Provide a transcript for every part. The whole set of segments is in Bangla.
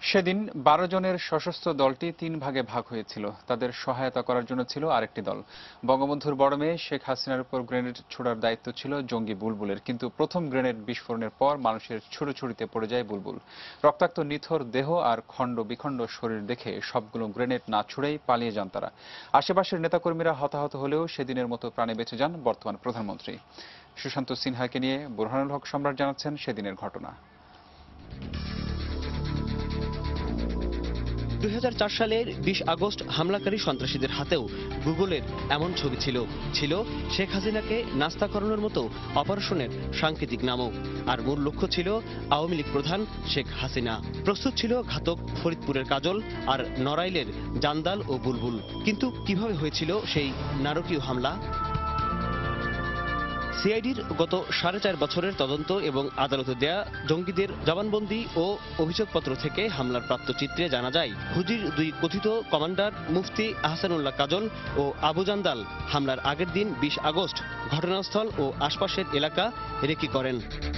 সেদিন ১২ জনের সশস্ত্র দলটি ৩ ভাগে ভাগ হয়েছিল। তাদের সহায়তা করার জন্য ছিল আরেকটি দল। বঙ্গবন্ধুর বড় মেয়ে শেখ হাসিনার উপর গ্রেনেড ছোড়ার দায়িত্ব ছিল জঙ্গি বুলবুলের, কিন্তু প্রথম গ্রেনেড বিস্ফোরণের পর মানুষের ছুটোছুটিতে পড়ে যায় বুলবুল। রক্তাক্ত নিথর দেহ আর খণ্ড বিখণ্ড শরীর দেখে সবগুলো গ্রেনেড না ছুড়েই পালিয়ে যান তারা। আশেপাশের নেতাকর্মীরা হতাহত হলেও সেদিনের মতো প্রাণে বেঁচে যান বর্তমান প্রধানমন্ত্রী। সুশান্ত সিনহাকে নিয়ে বুরহানুল হক সম্রাট জানাচ্ছেন সেদিনের ঘটনা। ২০০৪ সালের ২০ আগস্ট হামলাকারী সন্ত্রাসীদের হাতেও গুগলের এমন ছবি ছিল শেখ হাসিনাকে নাস্তা করানোর মতো অপারেশনের সাংকেতিক নামও। আর মূল লক্ষ্য ছিল আওয়ামী লীগ প্রধান শেখ হাসিনা। প্রস্তুত ছিল ঘাতক ফরিদপুরের কাজল আর নড়াইলের জান্দাল ও বুলবুল। কিন্তু কিভাবে হয়েছিল সেই নারকীয় হামলা? সিআইডির গত ৪.৫ বছরের তদন্ত এবং আদালতে দেয়া জঙ্গিদের জবানবন্দি ও অভিযোগপত্র থেকে হামলার প্রাপ্ত চিত্রে জানা যায়, হুজির দুই কথিত কমান্ডার মুফতি আহসানুল্লাহ কাজল ও আবু জান্দাল হামলার আগের দিন ২০ আগস্ট ঘটনাস্থল ও আশপাশের এলাকা রেকি করেন।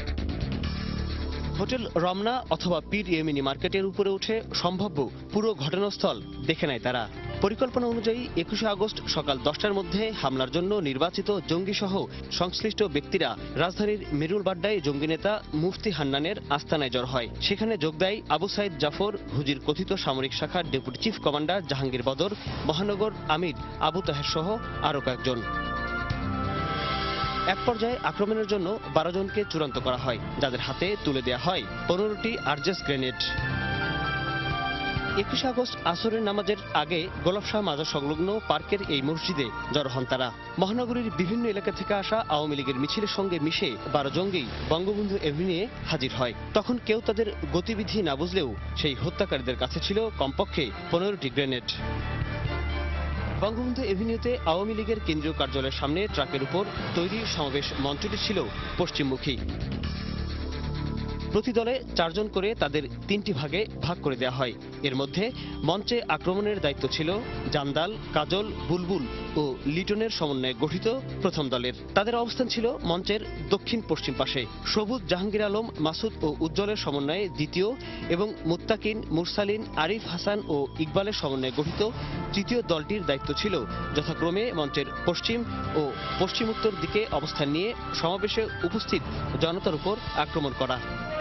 হোটেল রমনা অথবা পীর ইয়েমিনি মার্কেটের উপরে উঠে সম্ভাব্য পুরো ঘটনাস্থল দেখে নেয় তারা। পরিকল্পনা অনুযায়ী ২১ আগস্ট সকাল ১০টার মধ্যে হামলার জন্য নির্বাচিত জঙ্গিসহ সংশ্লিষ্ট ব্যক্তিরা রাজধানীর মিরুল বাড্ডায় জঙ্গি নেতা মুফতি হান্নানের আস্তানায় জড় হয়। সেখানে যোগ দেয় আবু সাইদ জাফর, হুজির কথিত সামরিক শাখার deputy chief commander Jahangir Badar, মহানগর আমির আবু তাহের সহ আরও কয়েকজন। এক পর্যায়ে আক্রমণের জন্য ১২ জনকে চূড়ান্ত করা হয়, যাদের হাতে তুলে দেয়া হয় ১৫টি আরজেস গ্রেনেড। ২১ আগস্ট আসরের নামাজের আগে গোলাপ শাহ মাজার সংলগ্ন পার্কের এই মসজিদে জড়ো হন তারা। মহানগরীর বিভিন্ন এলাকা থেকে আসা আওয়ামী লীগের মিছিলের সঙ্গে মিশে ১২ জঙ্গি বঙ্গবন্ধু এভিনিউয়ে হাজির হয়। তখন কেউ তাদের গতিবিধি না বুঝলেও সেই হত্যাকারীদের কাছে ছিল কমপক্ষে ১৫টি গ্রেনেড। বঙ্গবন্ধু এভিনিউতে আওয়ামী লীগের কেন্দ্রীয় কার্যালয়ের সামনে ট্রাকের উপর তৈরি সমাবেশ মঞ্চটি ছিল পশ্চিমমুখী। প্রতি দলে ৪ জন করে তাদের ৩টি ভাগে ভাগ করে দেওয়া হয়। এর মধ্যে মঞ্চে আক্রমণের দায়িত্ব ছিল জান্দাল, কাজল, বুলবুল ও লিটনের সমন্বয়ে গঠিত প্রথম দলের। তাদের অবস্থান ছিল মঞ্চের দক্ষিণ পশ্চিম পাশে। সবুজ, জাহাঙ্গীর আলম, মাসুদ ও উজ্জ্বলের সমন্বয়ে দ্বিতীয় এবং মুত্তাকিন, মুরসালিন, আরিফ হাসান ও ইকবালের সমন্বয়ে গঠিত তৃতীয় দলটির দায়িত্ব ছিল যথাক্রমে মঞ্চের পশ্চিম ও পশ্চিম উত্তর দিকে অবস্থান নিয়ে সমাবেশে উপস্থিত জনতার উপর আক্রমণ করা।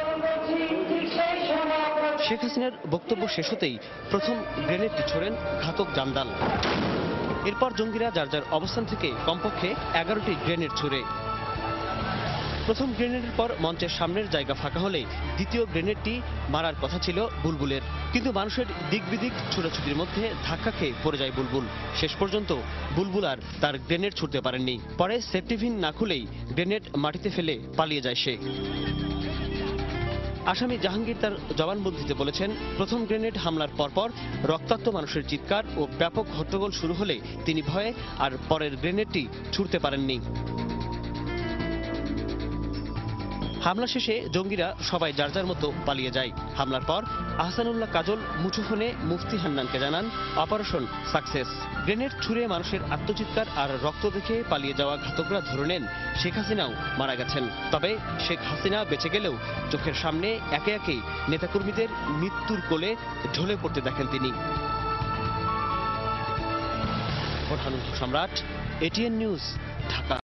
শেখ হাসিনার বক্তব্য শেষ হতেই প্রথম গ্রেনেডটি ছোড়েন ঘাতক জান্দাল। এরপর জঙ্গিরা যার যার অবস্থান থেকে কমপক্ষে ১১টি গ্রেনেড ছুড়ে। প্রথম গ্রেনেডের পর মঞ্চের সামনের জায়গা ফাঁকা হলে দ্বিতীয় গ্রেনেডটি মারার কথা ছিল বুলবুলের, কিন্তু মানুষের দিক বিদিক ছোটাছুটির মধ্যে ধাক্কা খেয়ে পড়ে যায় বুলবুল। শেষ পর্যন্ত বুলবুল আর তার গ্রেনেড ছুড়তে পারেননি। পরে সেফটিভিন না খুলেই গ্রেনেড মাটিতে ফেলে পালিয়ে যায় সে। আসামি জাহাঙ্গীর তার জবানবন্দিতে বলেছেন, প্রথম গ্রেনেড হামলার পরপর রক্তাক্ত মানুষের চিৎকার ও ব্যাপক হট্টগোল শুরু হলে তিনি ভয়ে আর পরের গ্রেনেডটি ছুড়তে পারেননি। হামলা শেষে জঙ্গিরা সবাই যার যার মতো পালিয়ে যায়। হামলার পর আহসানুল্লাহ কাজল মুঠোফোনে মুফতি হান্নানকে জানান, অপারেশন সাকসেস। গ্রেনেড ছুড়ে মানুষের আত্মচিৎকার আর রক্ত দেখে পালিয়ে যাওয়া ঘাতকরা ধরে নেন শেখ হাসিনাও মারা গেছেন। তবে শেখ হাসিনা বেঁচে গেলেও চোখের সামনে একে একে নেতাকর্মীদের মৃত্যুর কোলে ঢলে পড়তে দেখেন তিনি। বুরহানুল হক সম্রাট, এটিএন নিউজ, ঢাকা।